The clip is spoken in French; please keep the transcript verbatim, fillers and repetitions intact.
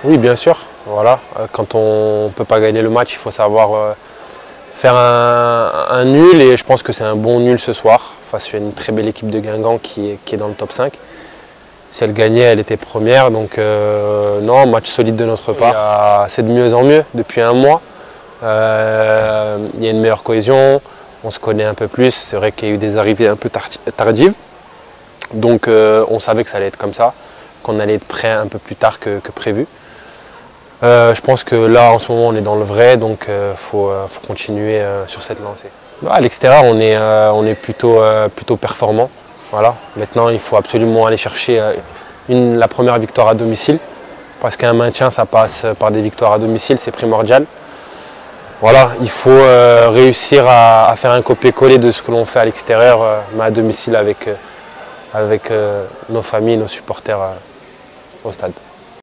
Oui, bien sûr. Voilà. Quand on ne peut pas gagner le match, il faut savoir euh, faire un, un nul, et je pense que c'est un bon nul ce soir face à une très belle équipe de Guingamp qui est, qui est dans le top cinq. Si elle gagnait, elle était première, donc euh, non, match solide de notre part. C'est de mieux en mieux depuis un mois. Euh, il y a une meilleure cohésion, on se connaît un peu plus. C'est vrai qu'il y a eu des arrivées un peu tardives, donc euh, on savait que ça allait être comme ça, qu'on allait être prêt un peu plus tard que, que prévu. Euh, je pense que là, en ce moment, on est dans le vrai, donc il euh, faut, euh, faut continuer euh, sur cette lancée. À l'extérieur, on est, euh, on est plutôt, euh, plutôt performant. Voilà. Maintenant, il faut absolument aller chercher euh, une, la première victoire à domicile, parce qu'un maintien, ça passe par des victoires à domicile, c'est primordial. Voilà, il faut euh, réussir à, à faire un copier-coller de ce que l'on fait à l'extérieur, euh, mais à domicile avec, euh, avec euh, nos familles, nos supporters euh, au stade.